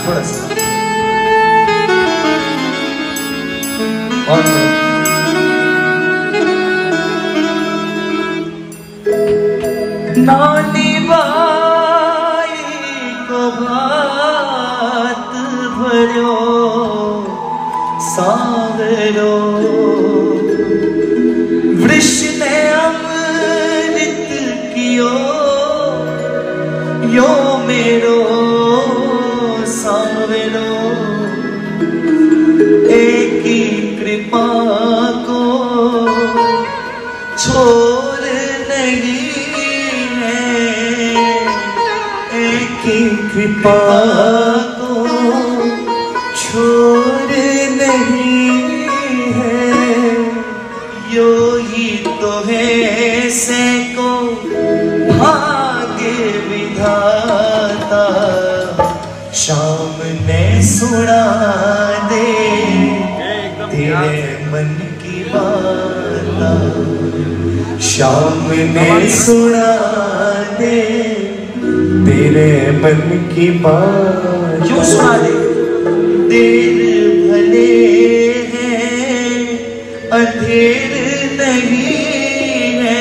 थोड़ा सा और नानी बाई को भात भरो सावरो वृष ने अमृत कियो यो मेरो सावरो एक ही कृपा को छोड़ नहीं है, एक ही कृपा को छोड़ नहीं है, यो ही तो है सैको भाग्य विधाता। शाम ने सुना दे तेरे मन की बात, शाम ने सुना दे तेरे मन की बात। क्यों सुना दे? देर भले है अंधेर नहीं है,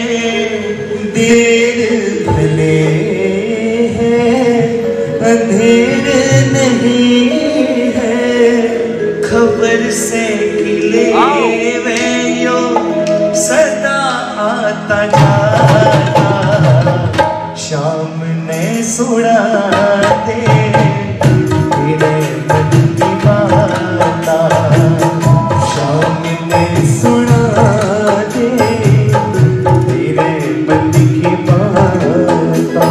देर भले है अंधेर नहीं है, खबर से खिले यो सदा आता जाता। शाम ने सुना दे तेरे मन की बाता, शाम ने सुना दे तेरे मन की बाता।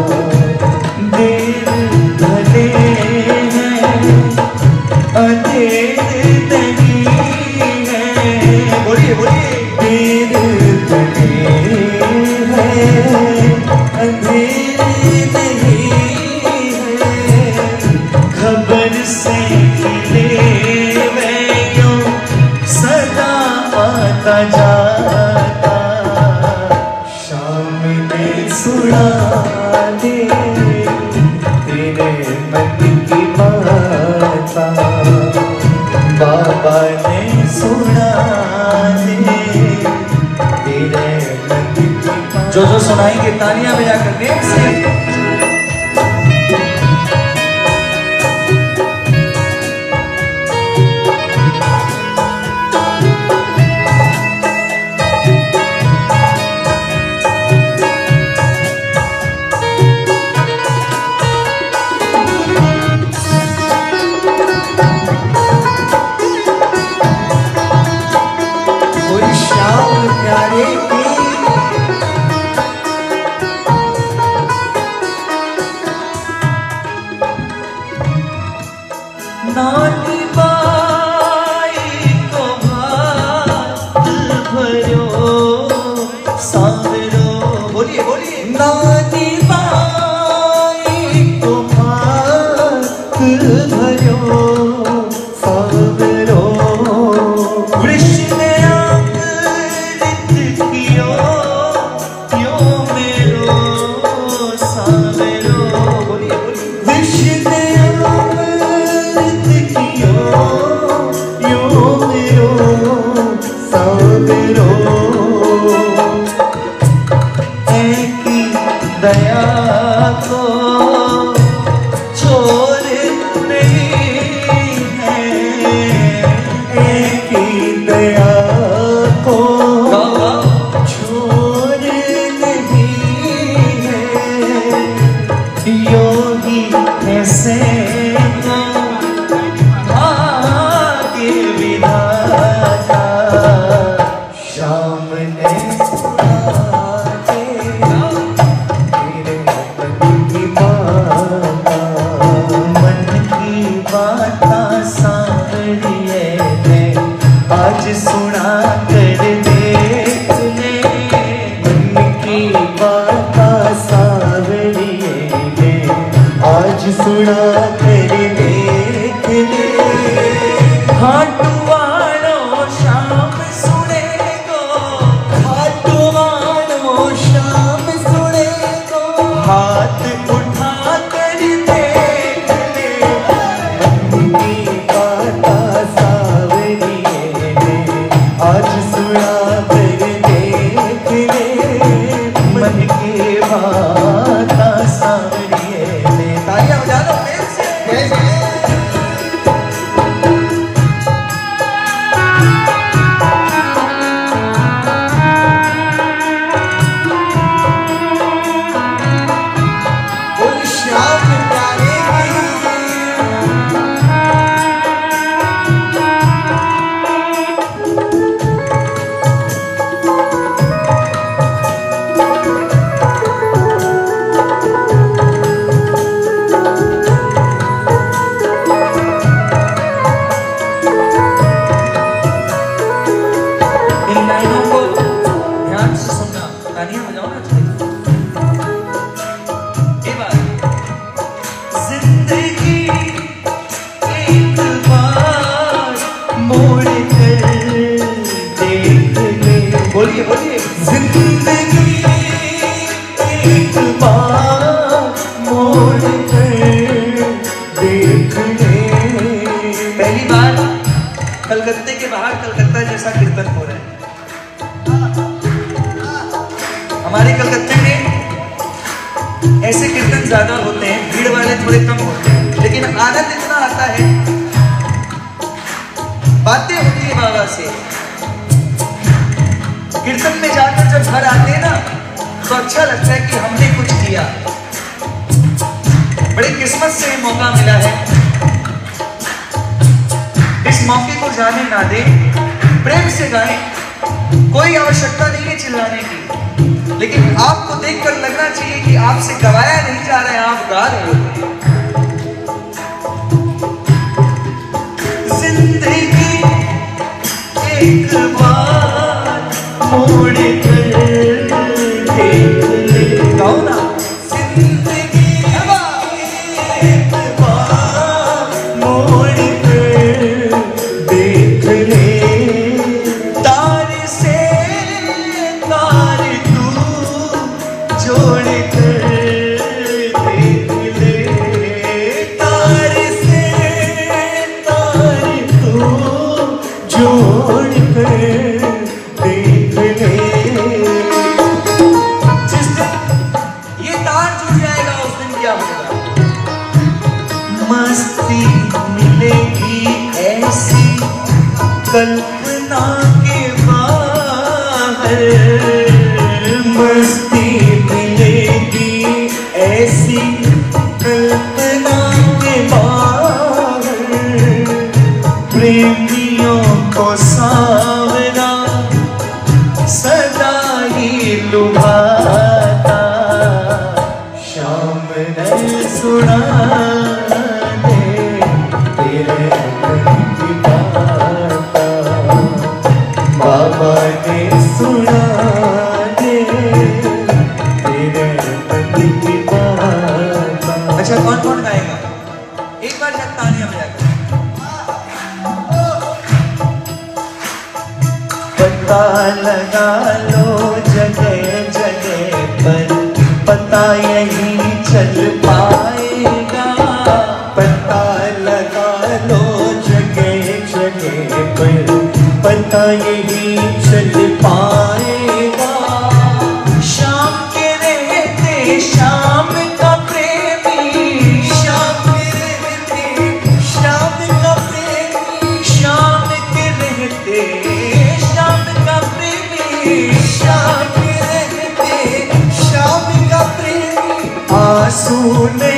देर भले है अंधेर नहीं है, बोलिए बोलिए। देर भले है अंधेर नहीं है, खबर से खिले यो सदा आता जाता। शाम ने सुना दे तेरे मन की बाता, बाबा ने सुना दे तेरे मन की बाता। जो सुनाएंगे तालियां बजाकर नेक से। नानी बाई को भात भरो सावरो, बोलिए बोलिए। नानी बाई को भात भरो सावरो, वृष ने अमृत कियो यो मेरो सावरो, बोलिए बोलिए। वृष ने दया को छोड़ नहीं है, एक ही दया को छोड़ नहीं है, योगी कैसे भाग्य विधाता। शाम ने आज सुना कर देख ले मन की बात सावरिए ने, आज सुना कर देख ले। हाटुवानो शाम सुने गो, हाटुवानो शाम सुने गो, हाथ उठा कर देख ले। बोलिए बोलिए। जिंदगी एक बार मोड़ कर देख ले। पहली बार कलकत्ते के बाहर कलकत्ता जैसा कीर्तन हो रहा है। हमारे कलकत्ते में ऐसे कीर्तन ज्यादा होते हैं, भीड़ वाले थोड़े कम होते हैं, लेकिन आनंद इतना आता है, बातें होती है बाबा से। कीर्तन में जाकर जब घर आते हैं ना तो अच्छा लगता है कि हमने कुछ किया। बड़ी किस्मत से मौका मिला है, इस मौके को जाने ना दे, प्रेम से गाएं। कोई आवश्यकता नहीं है चिल्लाने की, लेकिन आपको देखकर लगना चाहिए कि आपसे गवाया नहीं जा रहा है, आप गा रहे हो। जिंदगी एक बार मोड़ कर देख ले। गाओ ना। जिंदगी एक बार मोड़ कर देख ले। तार से तार तू जोड़ कर देख ले। तार से तार तू जोड़ कर देख ले। जिस दिन ये तार जुड़ जाएगा उस दिन क्या होगा? मस्ती मिलेगी ऐसी कल्पना के बाहर। मस्ती मिलेगी ऐसी कल्पना के बाहर। प्रेमियों को सावरा सदा ही लुभाता। शाम ने सुना दे तेरे मन की बात। बाबा ने सुना दे तेरे मन की बात। अच्छा कौन कौन गाएगा? एक बार शायद तालियां बजाकर। पता लगा लो जगह जगह पर, पता यही चल पाएगा। पता लगा लो जगह जगह पर, पता यही चल पाएगा। शाम के रहते शाम का प्रेमी, शाम के रहते शाम का प्रेमी, शाम के रहते शाम का प्रेमी, शाम के रहते शाम का प्रेमी। आंसू ने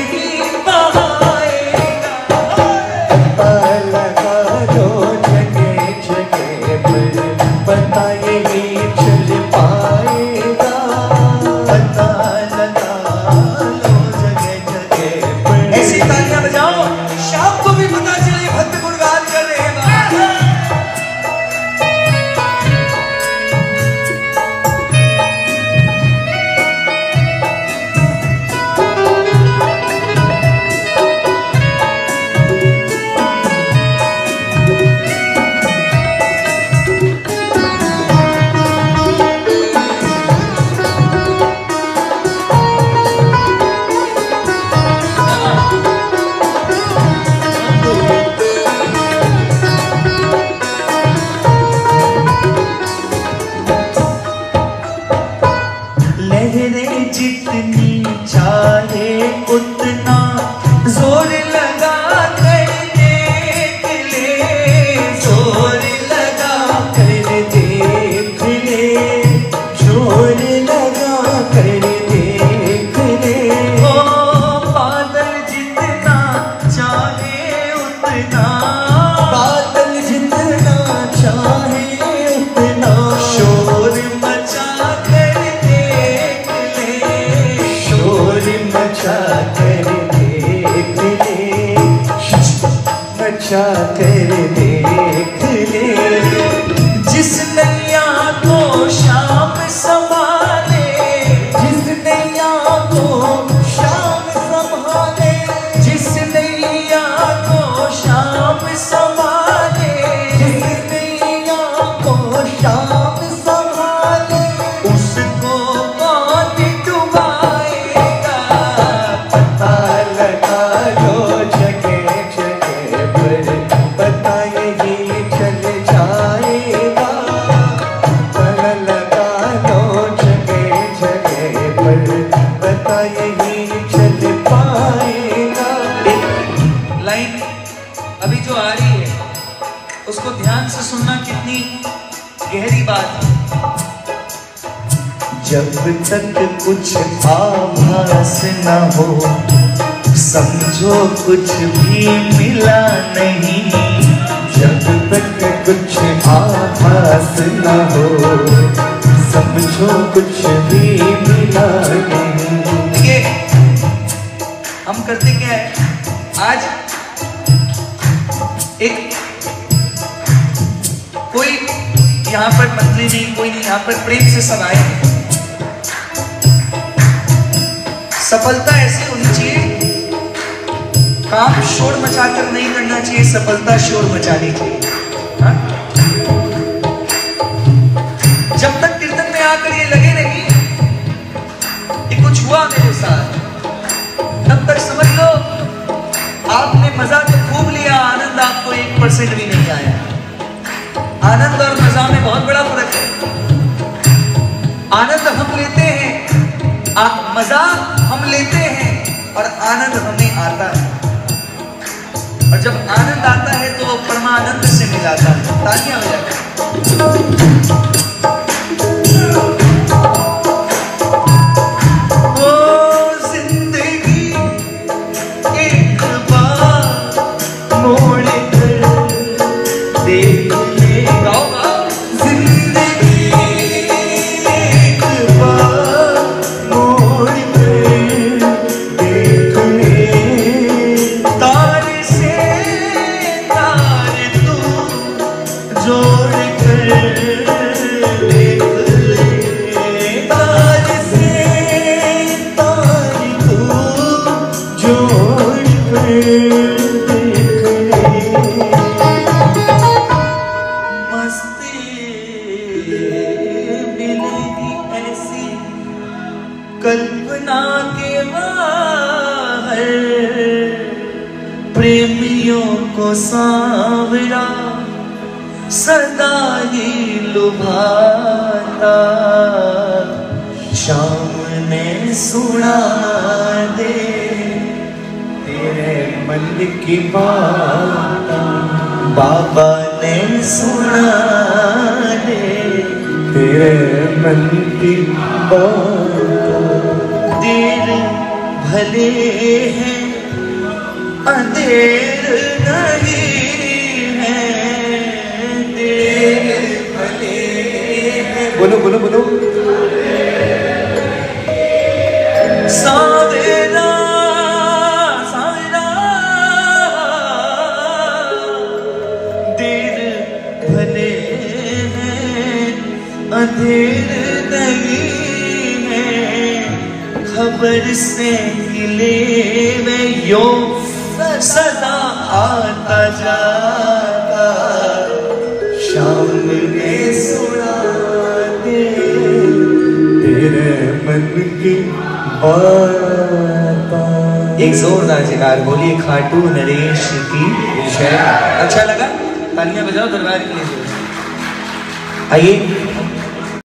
उसको ध्यान से सुनना कितनी गहरी बात है। जब तक कुछ आभास न हो समझो कुछ भी मिला नहीं, जब तक कुछ आभास न हो समझो कुछ भी मिला नहीं। देखिए हम करते क्या है, आज एक कोई यहाँ पर मंत्री नहीं, कोई नहीं, यहाँ पर प्रेम से सब आए हैं। सफलता ऐसी होनी चाहिए, काम शोर मचाकर नहीं करना चाहिए, सफलता शोर मचानी चाहिए। हाँ? जब तक कीर्तन में आकर ये लगे नहीं कि कुछ हुआ मेरे साथ, तब तक समझ लो आपने मजा तो खूब लिया, आनंद आपको 1% भी नहीं आया। आनंद और मजा में बहुत बड़ा फर्क है। आनंद हम लेते हैं, मजा हम लेते हैं और आनंद हमें आता है। और जब आनंद आता है तो परमानंद से मिलाता है। तालियां हो जाती। कल्पना के बाहर प्रेमियों को सांवरा सदा ही लुभाता, शाम ने सुना दे तेरे मन की बात, बाबा ने सुना दे तेरे मन की बात। देर भले है अंधेर नहीं है, देर भले है, बोलो बोलो बोलो, सावेरा सावेरा, देर भले है अंधेर नहीं, खबर से हिले में यो सदा आता जाता, शाम ने सुना दे तेरे मन की बात। एक जोरदार जयकार बोलिए खाटू नरेश की जय। अच्छा लगा? तालियां बजाओ दरबार के लिए। आइए